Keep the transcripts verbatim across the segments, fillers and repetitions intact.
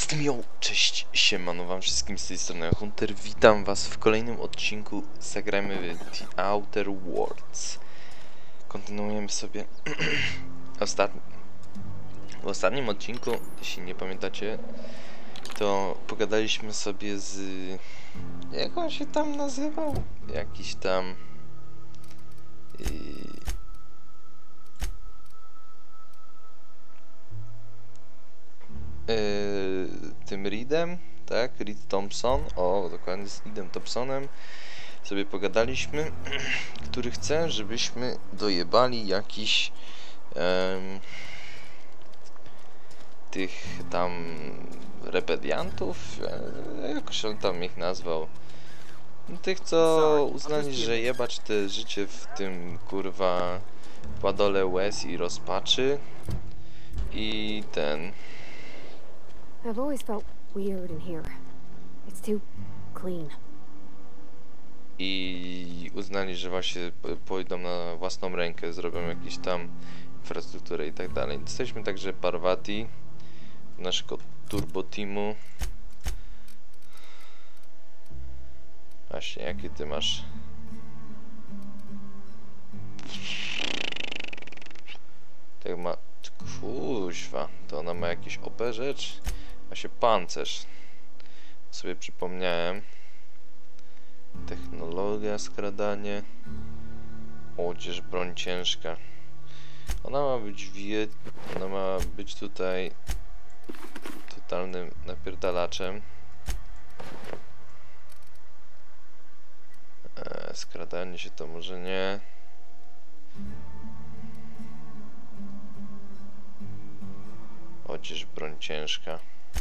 Miał, cześć, siemano wam wszystkim z tej strony Hunter, witam was w kolejnym odcinku Zagrajmy w The Outer Worlds. Kontynuujemy sobie ostatni... w ostatnim odcinku, jeśli nie pamiętacie, to pogadaliśmy sobie z... jak on się tam nazywał? Jakiś tam... I... Yy, tym Reedem, tak? Reed Thompson, o dokładnie z Reedem Thompsonem sobie pogadaliśmy, który chce, żebyśmy dojebali jakiś um, tych tam rebeliantów, jakoś on tam ich nazwał, tych co uznali, że jebać te życie w tym kurwa padole łez i rozpaczy i ten. I've always felt weird in here. It's too clean. I uznali, że właśnie pójdą na własną rękę, zrobią jakieś tam infrastrukturę i tak dalej. Jesteśmy także Parvati, naszego turbo teamu. Właśnie, jaki ty masz? Tak ma... Kuźwa, to ona ma jakiś O P rzecz? Właśnie pancerz. Sobie przypomniałem. Technologia, skradanie. Odzież, broń ciężka. Ona ma być wie... Ona ma być tutaj totalnym napierdalaczem. Eee, skradanie się to może nie. Odzież, broń ciężka.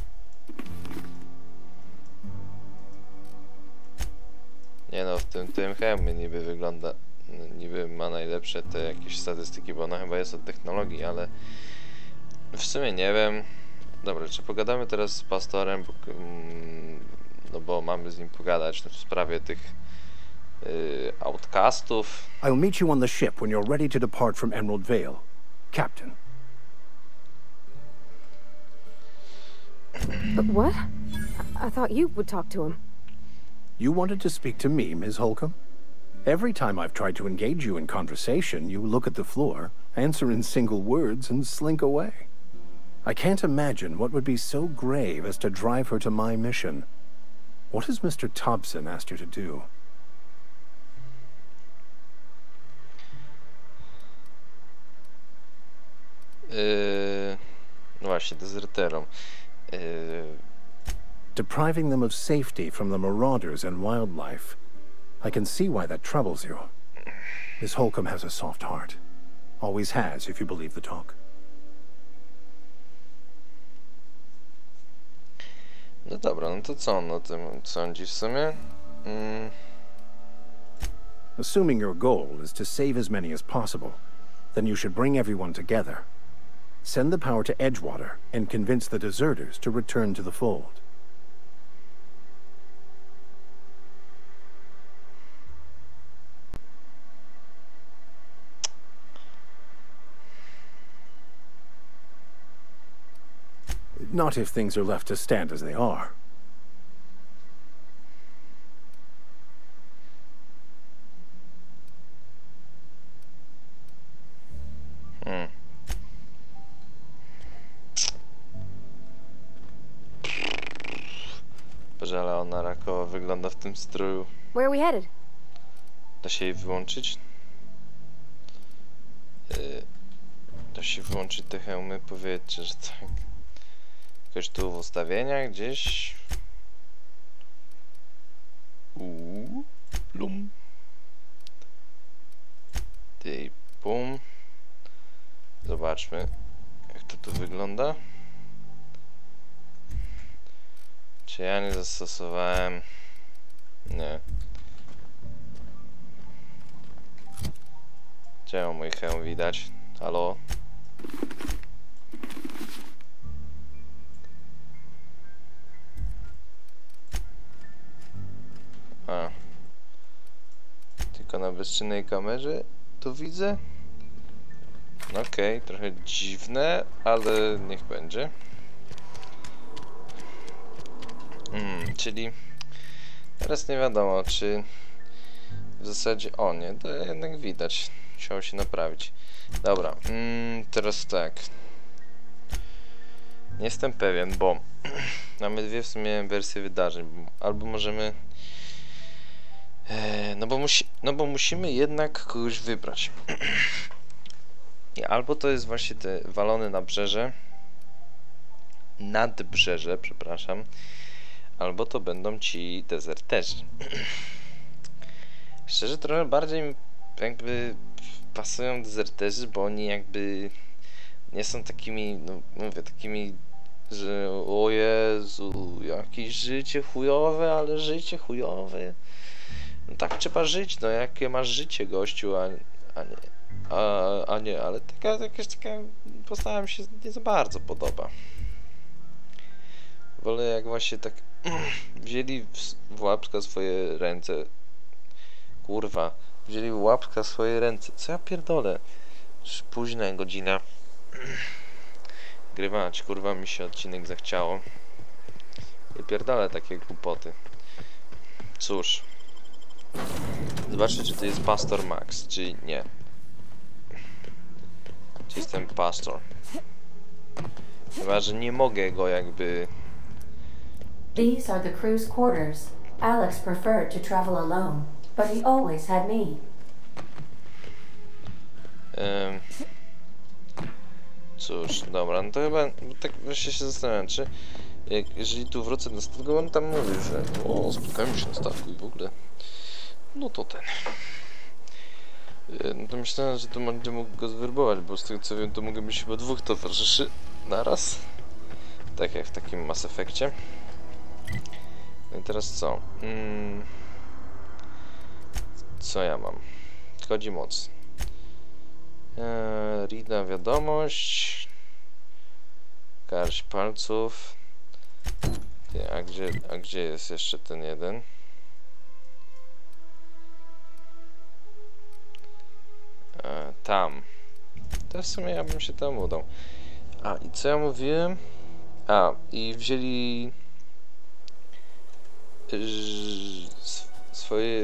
Nie no, w tym, tym hełmie niby wygląda, niby ma najlepsze te jakieś statystyki, bo ona chyba jest od technologii, ale w sumie nie wiem. Dobra, czy pogadamy teraz z pastorem, bo, no bo mamy z nim pogadać w sprawie tych yy, outcastów. I'll meet you on the ship when you're ready to depart from Emerald Vale, Captain. But what? I, I thought you would talk to him. You wanted to speak to me, Miz Holcomb? Every time I've tried to engage you in conversation, you look at the floor, answer in single words, and slink away. I can't imagine what would be so grave as to drive her to my mission. What has Mister Thompson asked you to do? Yy, no właśnie, dezerterom. Yy, Depriving them of safety from the marauders and wildlife. I can see why that troubles you. Miss Holcomb has a soft heart. Always has, if you believe the talk. No dobra, no to co on o tym sądzi w sumie? Mm. Assuming your goal is to save as many as possible, then you should bring everyone together. Send the power to Edgewater and convince the deserters to return to the fold. Not if things are left to stand as they are. Hmm. Boże, ale ona rakowo wygląda w tym stroju. Where are we headed? Da się jej wyłączyć? Yy, da się wyłączyć te hełmy? Powiedzcie, że tak. Jakoś tu w ustawieniach gdzieś. Uuu, plum. Ty, pum. Zobaczmy, jak to tu wygląda. Czy ja nie zastosowałem? Nie. Czemu mój hełm widać? Halo? A. Tylko na bezczynnej kamerze to widzę. No okej, okay, trochę dziwne, ale niech będzie. czyli teraz nie wiadomo, czy w zasadzie... O nie, to jednak widać. Musiało się naprawić. Dobra, mm, teraz tak. Nie jestem pewien, bo mamy dwie w sumie wersje wydarzeń. Albo możemy... E, no, bo musi, no bo musimy jednak kogoś wybrać. I albo to jest właśnie te walone nabrzeże, nadbrzeże, przepraszam, albo to będą ci dezerterzy. Szczerze, trochę bardziej mi jakby pasują dezerterzy, bo oni jakby nie są takimi, no mówię, takimi, że o Jezu, jakieś życie chujowe, ale życie chujowe. No tak trzeba żyć, no jakie masz życie, gościu, a, a nie, a, a nie, ale taka, jakaś taka postawa mi się nie za bardzo podoba. Wolę jak właśnie tak wzięli w, w łapska swoje ręce, kurwa, wzięli w łapska swoje ręce, co ja pierdolę, już późna godzina, grywać, kurwa mi się odcinek zachciało, i pierdolę takie głupoty. Cóż, zobaczcie, czy to jest Pastor Max, czy nie. Czy jestem pastor. Chyba, że nie mogę go jakby... These are the crew's quarters. Alex preferred to travel alone, but he always had me. Um, cóż, dobra, no to chyba tak właśnie się zastanawiam, czy jak, jeżeli tu wrócę do statku, on tam mówi, że o, spotkajmy się na statku i w ogóle. No to ten. No to myślałem, że to będę mógł go zwerbować, bo z tego co wiem, to mogę mieć chyba dwóch towarzyszy naraz. Tak jak w takim Mass Effectie. No i teraz co? Hmm. Co ja mam? Kodzi moc. Eee, Rida wiadomość. Garść palców. Ty, a gdzie, a gdzie jest jeszcze ten jeden? E, tam. To w sumie ja bym się tam udał. A i co ja mówiłem? A i wzięli swoje,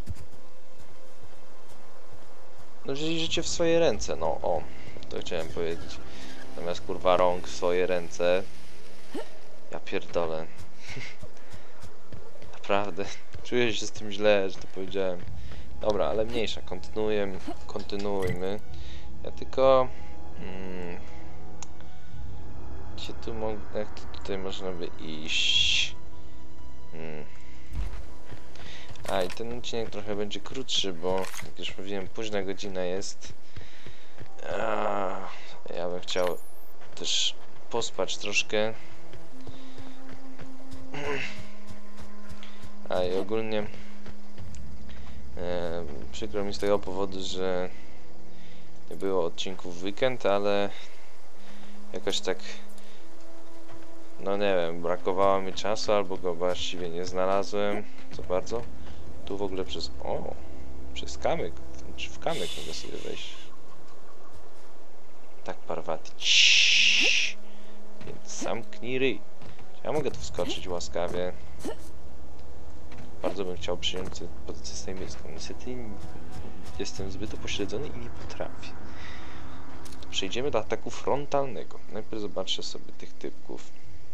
no wzięli życie w swoje ręce, no o, to chciałem powiedzieć. Zamiast kurwa rąk w swoje ręce. Ja pierdolę. Naprawdę, czuję się z tym źle, że to powiedziałem. Dobra, ale mniejsza, kontynuujemy, kontynuujmy. Ja tylko... Mm, gdzie tu mogę... Jak to tutaj można by iść? Hmm. A i ten odcinek trochę będzie krótszy, bo jak już mówiłem, późna godzina jest. A, ja bym chciał też pospać troszkę. A i ogólnie e, przykro mi z tego powodu, że nie było odcinków w weekend, ale jakoś tak, no nie wiem, brakowało mi czasu, albo go właściwie nie znalazłem za bardzo. Tu w ogóle przez, o, przez kamyk, czy w kamyk mogę sobie wejść. Tak, Parvati, ciii, więc zamknij ryj. Ja mogę tu wskoczyć łaskawie. Bardzo bym chciał przyjąć pozycję sejmicką. Niestety jestem zbyt upośledzony i nie potrafię. To przejdziemy do ataku frontalnego. Najpierw zobaczę sobie tych typków.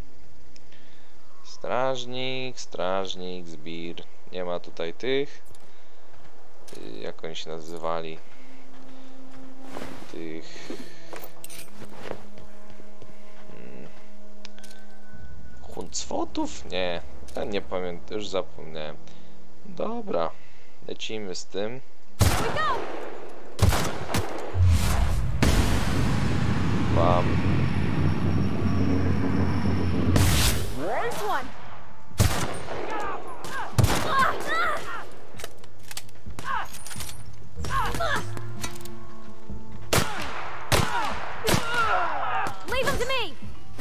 Strażnik, strażnik, zbir. Nie ma tutaj tych. Jak oni się nazywali? Tych... Hmm. Huncwotów? Nie. Ja nie pamiętam, już zapomniałem. Dobra, lecimy z tym. Bam. Leave him to me.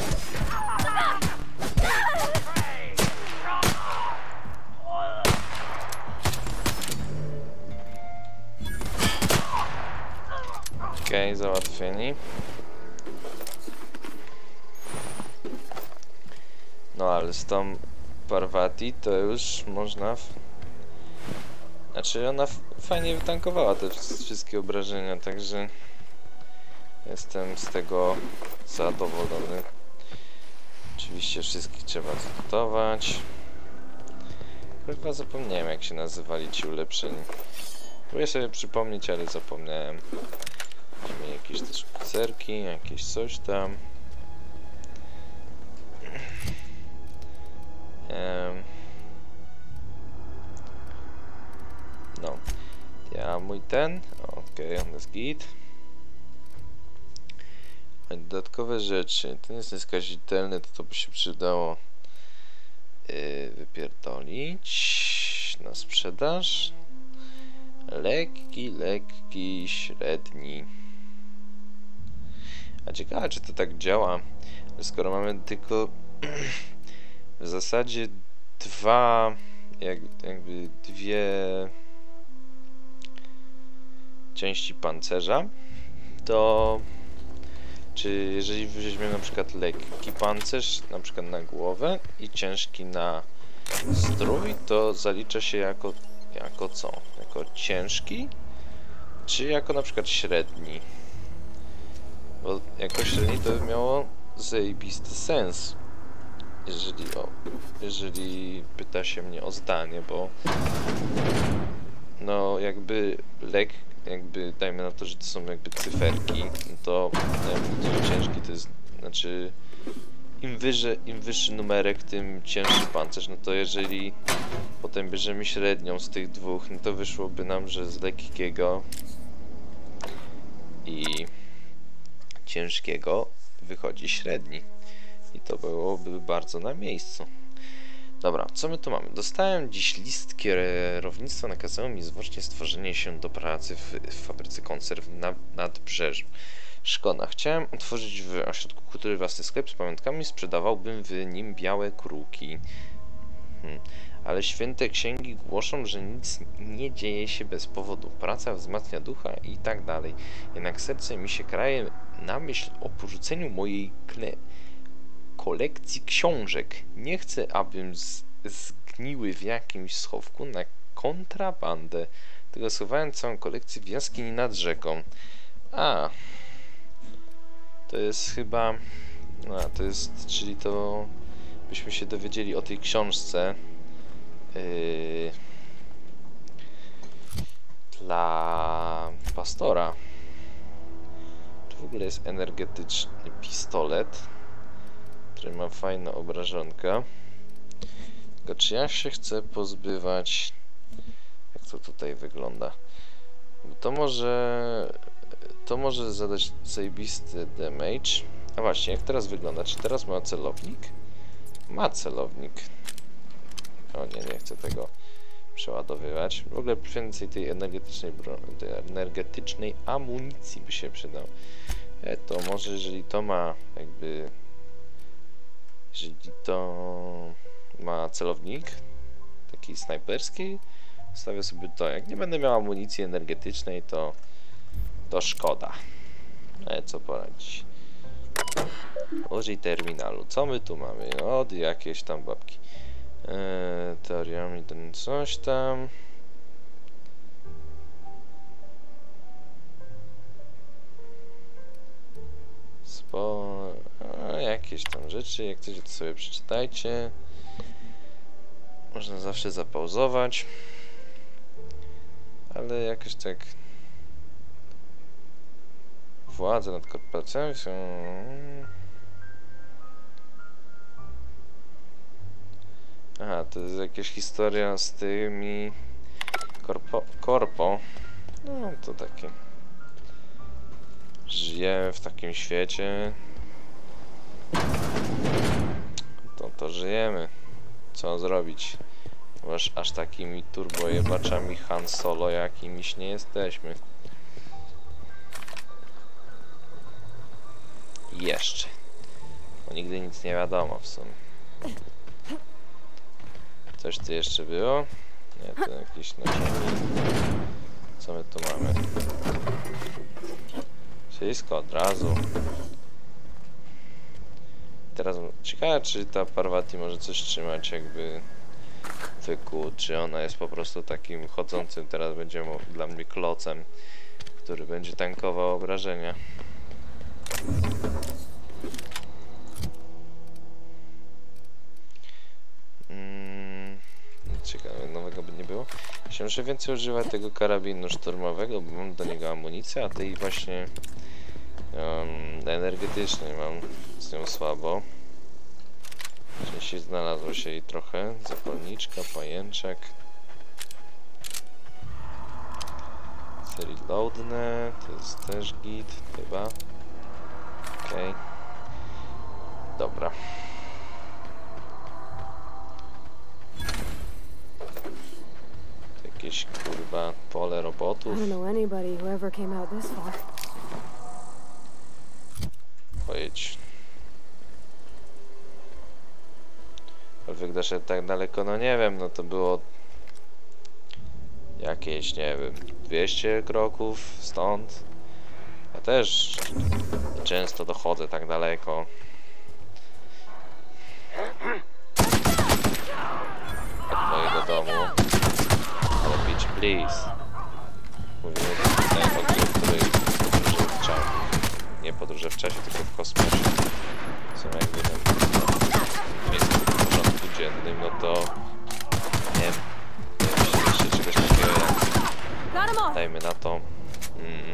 Okej, okay, załatwieni. No ale z tą Parvati, to już można... W... Znaczy ona fajnie wytankowała te wszystkie obrażenia, także jestem z tego zadowolony. Oczywiście wszystkich trzeba zlutować. Chyba zapomniałem, jak się nazywali ci ulepszeni. Próbuję sobie przypomnieć, ale zapomniałem. Mamy jakieś też pizzerki, jakieś coś tam. Um. No. Ja mój ten. Okej, okay, on jest git. Dodatkowe rzeczy. Ten jest nieskazitelny, to to by się przydało yy, wypierdolić na sprzedaż. Lekki, lekki, średni. A ciekawe, czy to tak działa, że skoro mamy tylko w zasadzie dwa, jak, jakby dwie części pancerza, to czy jeżeli weźmiemy na przykład lekki pancerz, na przykład na głowę i ciężki na strój, to zalicza się jako, jako co? Jako ciężki? Czy jako na przykład średni? Bo jako średni to by miało zajebisty sens. Jeżeli, o, jeżeli pyta się mnie o zdanie, bo no jakby lek, jakby dajmy na to, że to są jakby cyferki, no to jakby ciężki to jest, znaczy im wyżej, im wyższy numerek, tym cięższy pancerz, no to jeżeli potem bierzemy średnią z tych dwóch, no to wyszłoby nam, że z lekkiego i ciężkiego wychodzi średni. I to byłoby bardzo na miejscu. Dobra, co my tu mamy? Dostałem dziś list kierownictwa, nakazało mi zwłocznie stworzenie się do pracy w, w fabryce konserw na Nadbrzeżu. Szkoda. Chciałem otworzyć w ośrodku kultury własny sklep z pamiątkami, sprzedawałbym w nim białe kruki. Hmm. Ale święte księgi głoszą, że nic nie dzieje się bez powodu. Praca wzmacnia ducha i tak dalej. Jednak serce mi się kraje na myśl o porzuceniu mojej kle kolekcji książek. Nie chcę, abym z zgniły w jakimś schowku na kontrabandę. Tylko schowałem całą kolekcję w jaskini nad rzeką. A, to jest chyba... A, to jest... Czyli to... Byśmy się dowiedzieli o tej książce. Yy, dla pastora. Tu w ogóle jest energetyczny pistolet, który ma fajną obrażonkę. Tylko czy ja się chcę pozbywać... Jak to tutaj wygląda? Bo to może... To może zadać zajebisty damage. A właśnie, jak teraz wygląda? Czy teraz ma celownik? Ma celownik. O nie, nie chcę tego przeładowywać. W ogóle więcej tej energetycznej, tej energetycznej amunicji by się przydał. E, to może jeżeli to ma jakby... Jeżeli to ma celownik taki snajperski, stawię sobie to. Jak nie będę miał amunicji energetycznej, to to szkoda. E, co poradzić? Użyj terminalu. Co my tu mamy? Od jakieś tam babki. Eee, teoriami ten coś tam. Spo... A, jakieś tam rzeczy. Jak chcecie, to sobie przeczytajcie. Można zawsze zapauzować. Ale jakoś tak... Władze nad korporacjami są... Aha, to jest jakaś historia z tymi... Korpo... Korpo. No, to takie... Żyjemy w takim świecie. To to żyjemy. Co zrobić? Bo aż, aż takimi turbojebaczami Han Solo jakimiś nie jesteśmy. Jeszcze. Bo nigdy nic nie wiadomo w sumie. Coś tu jeszcze było? Nie, to jakieś na ziemi. Co my tu mamy? Wszystko od razu. teraz ciekawe, czy ta Parvati może coś trzymać jakby wyku, czy ona jest po prostu takim chodzącym, teraz będzie dla mnie klocem, który będzie tankował obrażenia. Mm, ciekawe, nowego by nie było. Myślę, że więcej używa tego karabinu szturmowego, bo mam do niego amunicję, a tej właśnie um, energetycznej mam z nią słabo. Jeśli znalazło się jej trochę. Zapalniczka, pajęczek. Reloadne, to jest też git, chyba. Okej. Okay. Dobra. To jakieś kurwa pole robotów. I don't know anybody who ever came out this far. Pojedź. Aczkolwiek doszedł tak daleko, no nie wiem, no to było jakieś, nie wiem, dwieście kroków stąd. Ja też często dochodzę tak daleko. Od mojego domu. Ale bitch, please. Mówimy tutaj o grze, w której podróże w czasie. Nie podróże w czasie, tylko w kosmosie. Są jakby tam miejsce w porządku dziennym, no to nie wiem, nie wiem, jeszcze czegoś takiego jak, dajmy na to, mm,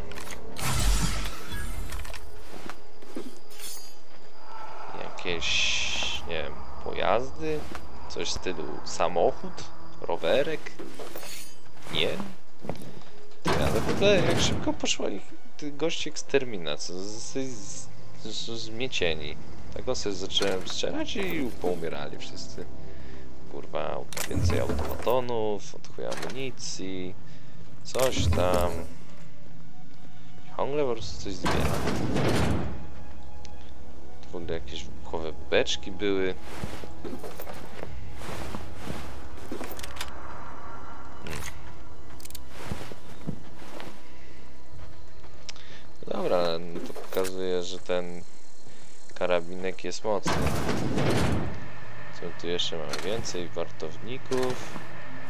jakieś, nie wiem, pojazdy, coś w stylu samochód, rowerek, nie? Ty, ale w ogóle jak szybko poszła ich goście eksterminacja, zmiecieni. Tego sobie zacząłem strzelać i poumierali wszyscy. Kurwa, auta, więcej automatonów, od chuja amunicji, coś tam. Ciągle po prostu coś zbiera. Tu w ogóle jakieś wybuchowe beczki były. Hmm. Dobra, no to pokazuje, że ten karabinek jest mocny. Co tu jeszcze mamy więcej? Wartowników.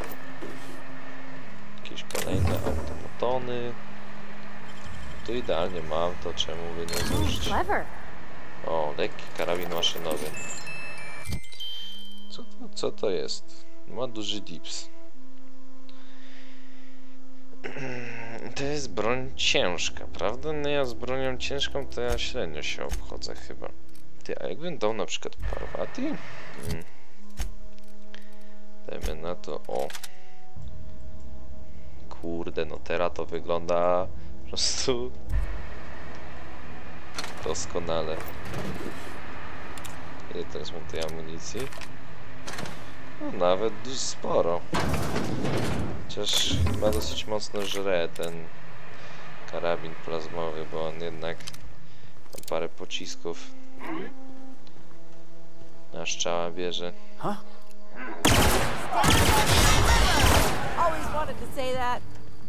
Jakieś kolejne automatony. Tu idealnie mam, to czemu by nie zużyć? O, lekki karabin maszynowy. Co to, co to jest? Ma duży dips. To jest broń ciężka, prawda? No ja z bronią ciężką to ja średnio się obchodzę chyba. Ty, a jakbym dał na przykład Parvati? Hmm. Dajmy na to, o. Kurde, no teraz to wygląda po prostu doskonale. Ile teraz mam tej amunicji? No nawet dość sporo. Chociaż chyba dosyć mocno żre ten karabin plazmowy, bo on jednak ma parę pocisków na strzała bierze. Huh? Always wanted to say that.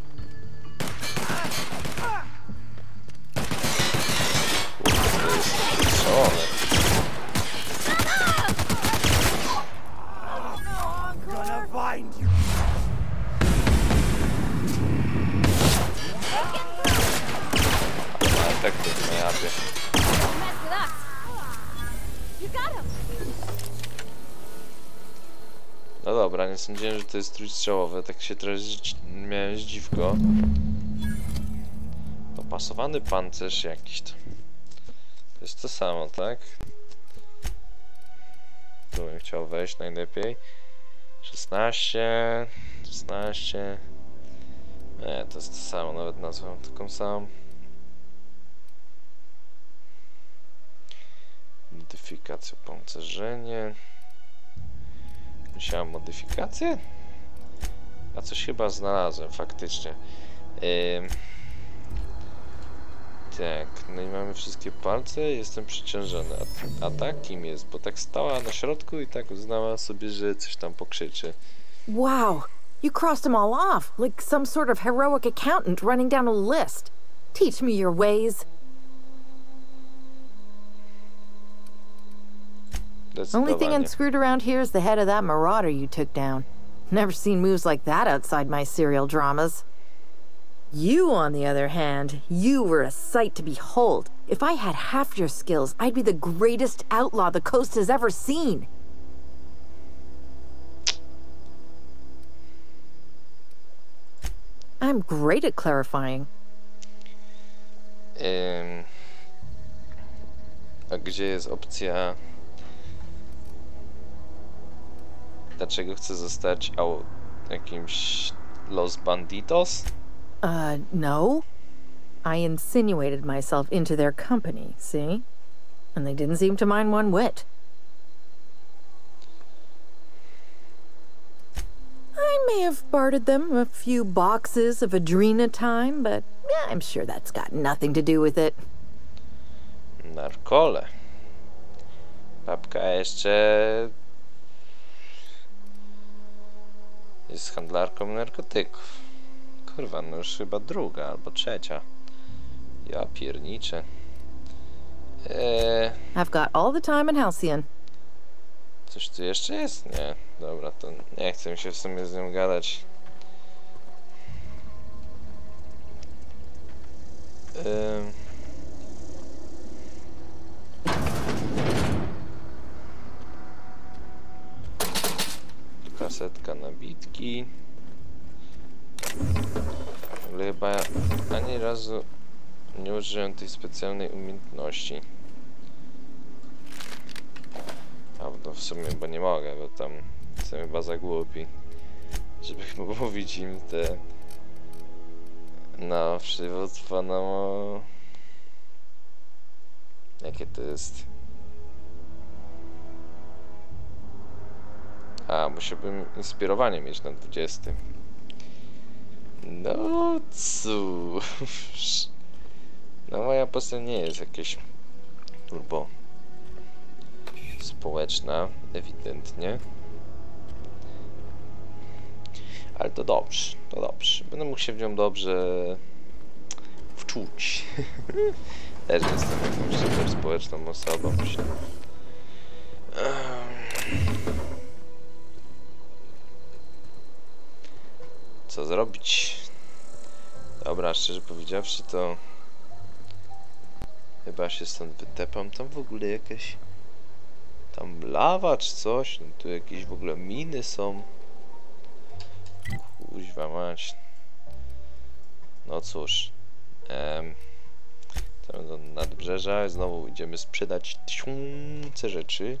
Kurde, to jest strzelone. Gonna find you. Ma efekty w mojapie. No dobra, nie sądziłem, że to jest trójstrzałowe, tak się trochę miałem zdziwko. Dopasowany pancerz jakiś to. To jest to samo, tak? Tu bym chciał wejść najlepiej. szesnaście, szesnaście. Nie, to jest to samo, nawet nazwę taką samą. Modyfikacja, pancerzenie. Musiałem modyfikację? A coś chyba znalazłem faktycznie. Yy... Tak, no i mamy wszystkie palce, jestem przeciążony. A, a tak kim jest? Bo tak stała na środku i tak uznała sobie, że coś tam pokrzyczy. Wow, you crossed them all off, like some sort of heroic accountant running down a list. Teach me your ways. Only thing Zdecydowanie. unscrewed around here is the head of that marauder you took down. Never seen moves like that outside my serial dramas. You, on the other hand, you were a sight to behold. If I had half your skills, I'd be the greatest outlaw the coast has ever seen. I'm great at clarifying. Ym... A gdzie jest opcja... Dlaczego chcę zostać au... jakimś Los Banditos? Uh, no. I insinuated myself into their company, see? And they didn't seem to mind one whit. I may have bartered them a few boxes of Adrena time, but yeah, I'm sure that's got nothing to do with it. Narkole. Babka jeszcze... jest handlarką narkotyków. Kurwa, no już chyba druga albo trzecia. Ja pierniczę. Eee, I've got all the time in Halcyon. coś tu jeszcze jest? Nie. Dobra, to nie chcę mi się w sumie z nią gadać. Eee, kasetka nabitki. Ale chyba ani razu nie użyłem tej specjalnej umiejętności. A no w sumie, bo nie mogę, bo tam jestem chyba za głupi, żeby mówić im te no przywództwo, no jakie to jest. A, musiałbym inspirowanie mieć na dwudziestym. No cóż. No moja postać nie jest jakieś turbo społeczna, ewidentnie. Ale to dobrze, to dobrze. Będę mógł się w nią dobrze wczuć. Też jestem jakąś super społeczną osobą. Co zrobić? Dobra, szczerze powiedziawszy, to chyba się stąd wytepam. Tam w ogóle jakaś tam lawa czy coś. No tu jakieś w ogóle miny są. Kuźwa mać. No cóż. Em, tam do nadbrzeża. Znowu idziemy sprzedać tysiące rzeczy.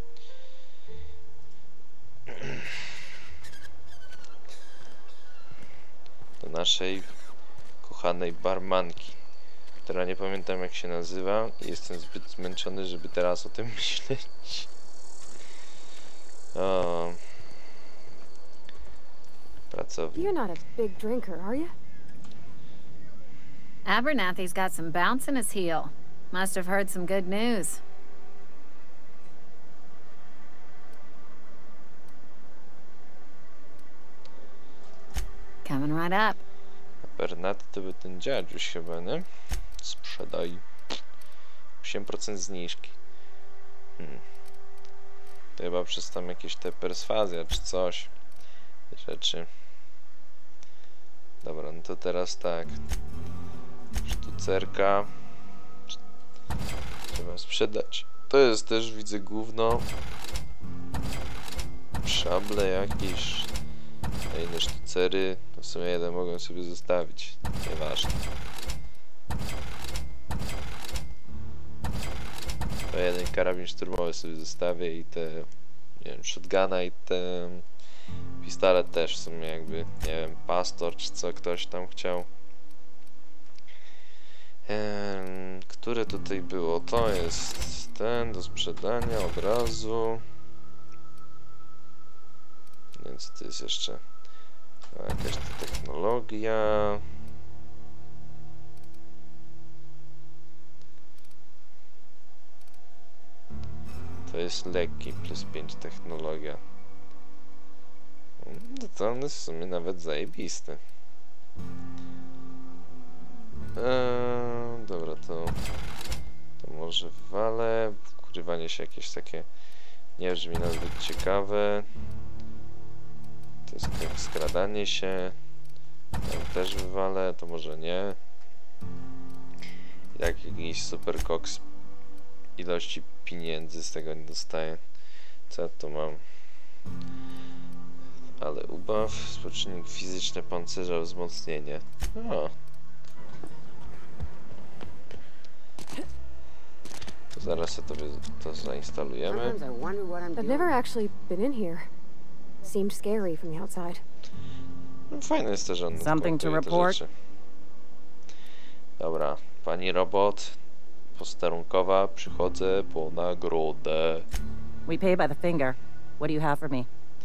Do naszej kochanej barmanki, która nie pamiętam jak się nazywa i jestem zbyt zmęczony, żeby teraz o tym myśleć. O. Pracownik. You're not a big drinker, are you? Abernathy's got some bounce in his heel. Must have heard some good news. Coming right up. Bernat to był ten dziadziuś chyba, nie? Sprzedaj. osiem procent zniżki. Hmm. To chyba przez tam jakieś te perswazja czy coś. Rzeczy. Dobra, no to teraz tak. Sztucerka. Trzeba sprzedać. To jest też, widzę, gówno. Szable jakieś. A inne sztucery. W sumie jeden mogę sobie zostawić. Nieważne. To jeden karabin szturmowy sobie zostawię i te, nie wiem, shotguna i ten pistolet też w sumie jakby, nie wiem, pastor czy co ktoś tam chciał. Ehm, które tutaj było? To jest ten do sprzedania od razu. Więc to jest jeszcze jakaś ta technologia. To jest lekki plus pięć technologia. No to on jest w sumie nawet zajebisty. Eee, dobra, to, to może wale. Wkrywanie się jakieś takie Nie brzmi nazbyt ciekawe. To jest jak skradanie się. Tam też wywalę, to może nie. Jak jakiś super koks ilości pieniędzy z tego nie dostaję. Co ja tu mam? Ale ubaw, współczynnik fizyczny pancerza, wzmocnienie. O. To zaraz sobie to zainstalujemy. I've never actually been in here. Seemed scary from the outside. No, fajne jest to, że on Something to dokumentuje te report? rzeczy. Dobra, pani robot posterunkowa, przychodzę po nagrodę. We pay by the finger. What do you have for me?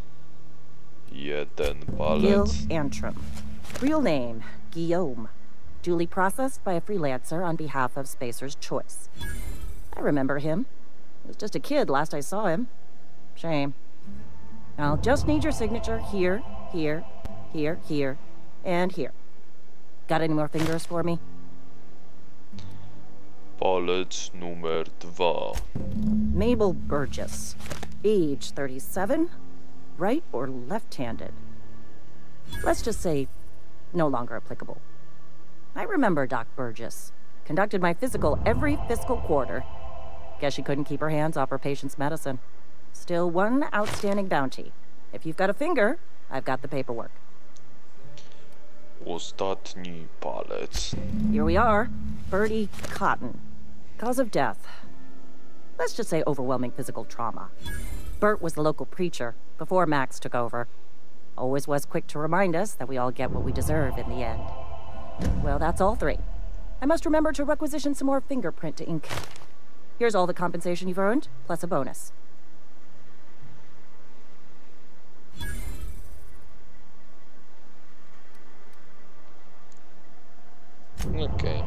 Jeden Gil palec. Antrim. Real name, Guillaume. Duly processed by a freelancer on behalf of Spacer's Choice. I remember him. He was just a kid last I saw him. Shame. I'll just need your signature here, here, here, here, and here. Got any more fingers for me? Palec numer dwa. Mabel Burgess. Age thirty-seven. Right or left-handed? Let's just say no longer applicable. I remember Doc Burgess. Conducted my physical every fiscal quarter. Guess she couldn't keep her hands off her patient's medicine. Still one outstanding bounty. If you've got a finger, I've got the paperwork. Ostatni palec. Here we are. Bertie Cotton. Cause of death. Let's just say overwhelming physical trauma. Bert was the local preacher before Max took over. Always was quick to remind us that we all get what we deserve in the end. Well, that's all three. I must remember to requisition some more fingerprint to ink. Here's all the compensation you've earned, plus a bonus. Okej.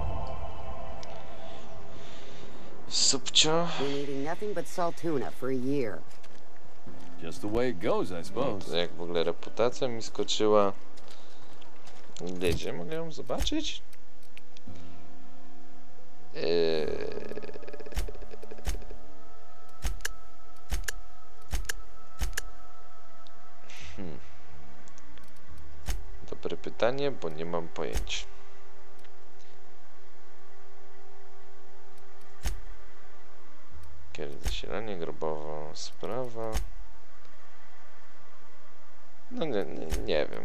Subcio. Been eating nothing but salt tuna for a year. Just the way it goes, I No, suppose. to jak w ogóle reputacja mi skoczyła. Gdzie mogę ją zobaczyć? Eee... Hmm. Dobre pytanie, bo nie mam pojęcia. Kiedy zasilanie grobowa sprawa. No nie, nie, nie wiem.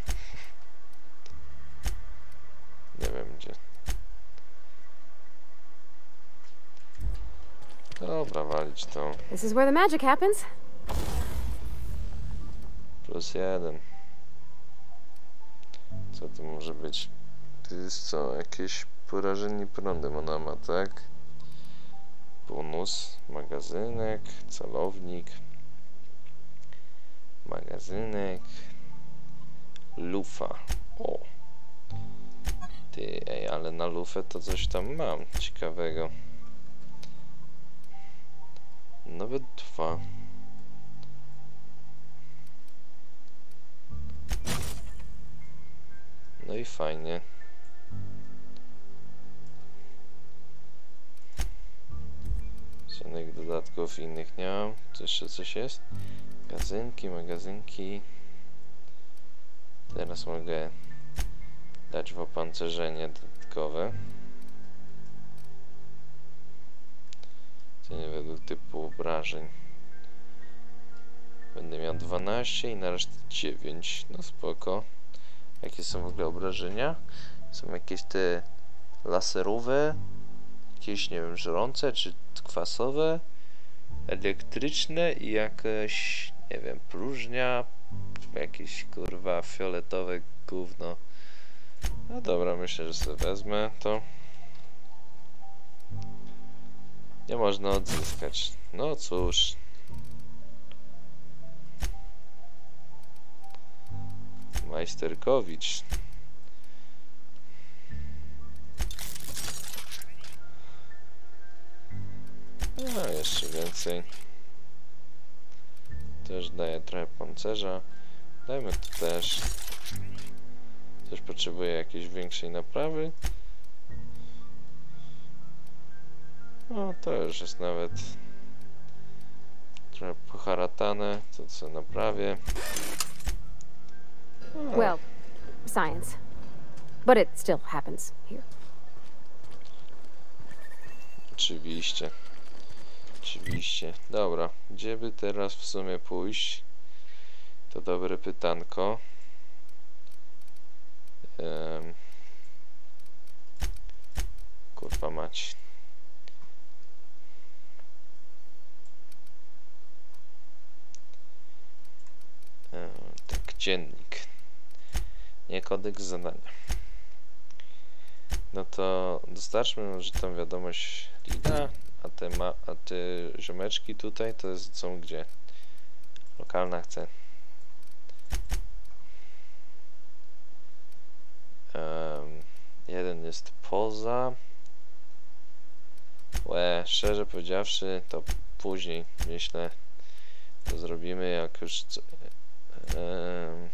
Nie wiem gdzie. Dobra, walić to. This is where the magic happens. Plus jeden. Co to może być? To jest co? Jakieś porażenie prądem ona ma, tak? Bonus, magazynek, celownik, magazynek, lufa. O! Ty, ej, ale na lufę to coś tam mam ciekawego. Nawet dwa. No i fajnie. Żadnych dodatków innych nie mam. Tu jeszcze coś jest? Magazynki, magazynki. Teraz mogę dać w opancerzenie dodatkowe. To nie według typu obrażeń. Będę miał dwanaście i na resztę dziewięć. No spoko. Jakie są w ogóle obrażenia? Są jakieś te laserowe, jakieś, nie wiem, żrące czy kwasowe, elektryczne i jakaś, nie wiem, próżnia, jakieś kurwa fioletowe gówno. No dobra, myślę, że sobie wezmę to. Nie można odzyskać. No cóż. Majsterkowicz. A, jeszcze więcej. Też daję trochę pancerza. Dajmy to też. Też potrzebuję jakiejś większej naprawy. No to już jest nawet trochę poharatane, to co naprawię. O. Well, science. But it still happens here. Oczywiście. Oczywiście. Dobra, gdzie by teraz w sumie pójść? To dobre pytanko. Um. Kurwa mać. Um, tak, dziennik. Nie kodeks zadania. No to dostarczmy może tam wiadomość Lida, a te, ma, a te ziomeczki tutaj to jest, są gdzie? Lokalna chce. Um, jeden jest poza. Łe, szczerze powiedziawszy, to później myślę, to zrobimy jak już. Um,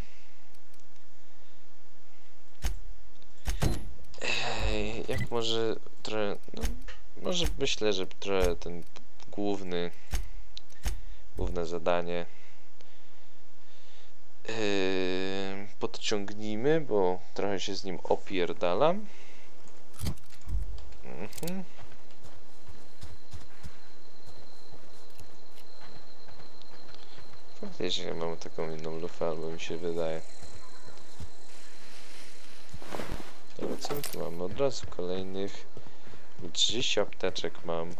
Jak może trochę, no, może myślę, że trochę ten główny, główne zadanie yy, podciągnijmy, bo trochę się z nim opierdalam. Mhm. Faktycznie mam taką inną lufę, albo mi się wydaje. Dobra, co my tu mamy? Od razu kolejnych trzydzieści apteczek mam.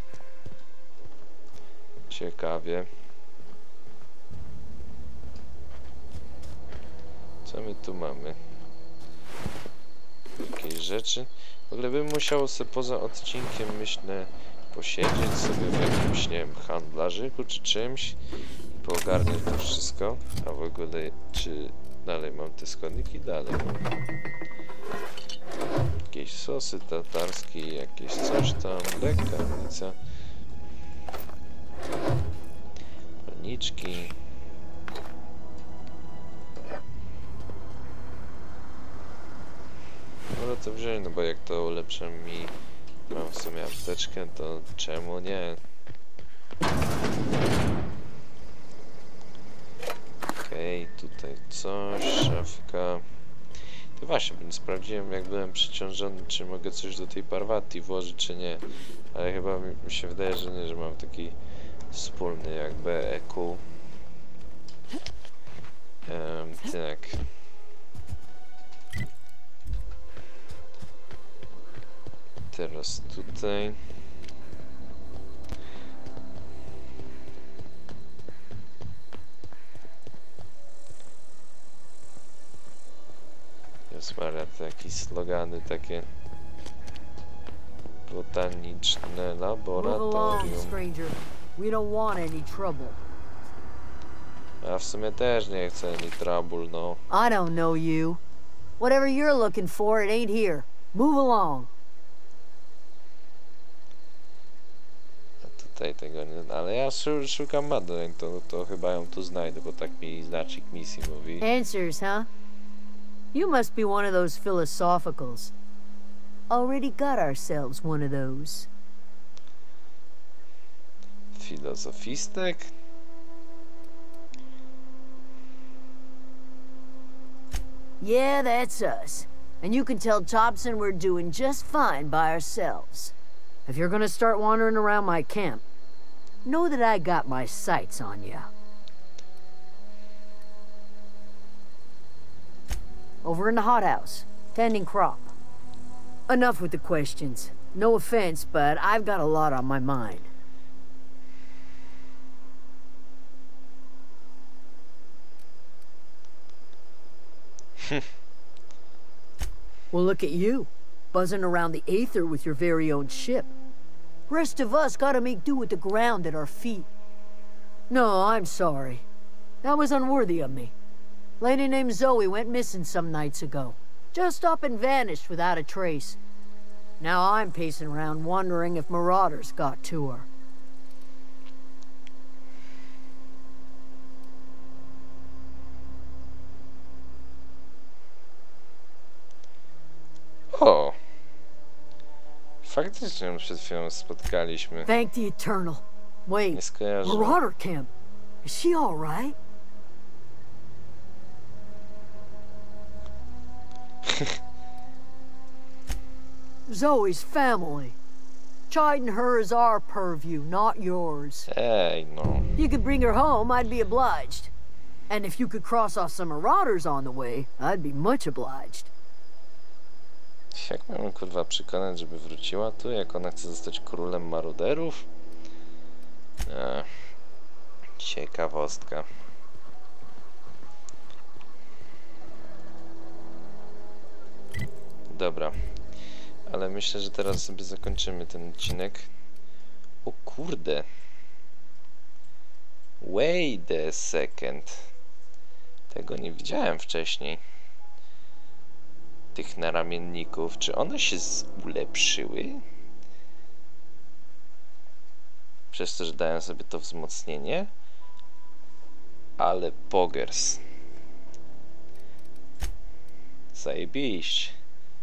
Ciekawie. Co my tu mamy? Jakieś rzeczy. W ogóle bym musiał sobie poza odcinkiem, myślę, posiedzieć sobie w jakimś, nie wiem, handlarzyku czy czymś i poogarniać to wszystko. A w ogóle, czy dalej mam te składniki? Dalej mam. Jakieś sosy tatarskie, jakieś coś tam, lekkarnica, paniczki. Może to wziąć, no bo jak to ulepsza mi, mam w sumie apteczkę, to czemu nie? Okej, okay, tutaj coś, szafka. To właśnie, sprawdziłem jak byłem przeciążony, czy mogę coś do tej Parvati włożyć, czy nie. Ale chyba mi, mi się wydaje, że nie, że mam taki wspólny jakby E Q. Um, tak. Teraz tutaj. Maria, to jakieś slogany takie botaniczne laboratorium. A w sumie też nie chcę any trouble, no. I don't know you. Whatever you're looking for, it ain't here. Move along. A tutaj tego nie, ale ja szukam Madeleine, to, to chyba ją tu znajdę, bo tak mi znacznik misji mówi. Answers, huh? You must be one of those philosophicals. Already got ourselves one of those. Filozofistek? Yeah, that's us. And you can tell Thompson we're doing just fine by ourselves. If you're gonna start wandering around my camp, know that I got my sights on you. Over in the hothouse, tending crop. Enough with the questions. No offense, but I've got a lot on my mind. Well, look at you, buzzing around the Aether with your very own ship. Rest of us gotta make do with the ground at our feet. No, I'm sorry. That was unworthy of me. Lady named Zoe went missing some nights ago. Just up and vanished without a trace. Now I'm pacing around wondering if marauders got to her. O! Faktycznie przed chwilą spotkaliśmy. Thank the Eternal. Nie Wait, skojarzę. Marauder Camp. Is she all right? Zoe's family. Chiding her is our purview, not yours. Ej, no. If you could bring her home, I'd be obliged. And if you could cross off some marauders on the way, I'd be much obliged. Jak miałem kurwa przekonać, żeby wróciła tu, jak ona chce zostać królem maruderów? Eee, ciekawostka. Dobra. Ale myślę, że teraz sobie zakończymy ten odcinek. O kurde. Wait a second. Tego nie widziałem wcześniej. Tych naramienników. Czy one się ulepszyły? Przez to, że dałem sobie to wzmocnienie? Ale pogers. Zajebiście.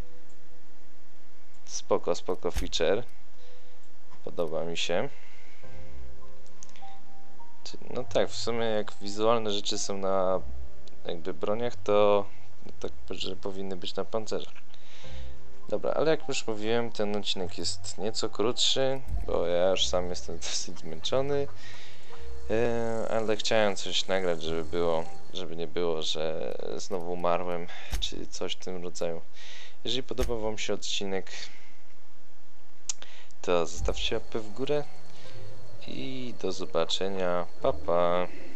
Spoko, spoko feature. Podoba mi się. No tak, w sumie jak wizualne rzeczy są na jakby broniach, to no tak, że powinny być na pancerzach. Dobra, ale jak już mówiłem, ten odcinek jest nieco krótszy, bo ja już sam jestem dosyć zmęczony. Yy, ale chciałem coś nagrać, żeby było, żeby nie było, że znowu umarłem, czy coś w tym rodzaju. Jeżeli podobał wam się odcinek, to zostawcie łapę w górę i do zobaczenia. Pa, pa.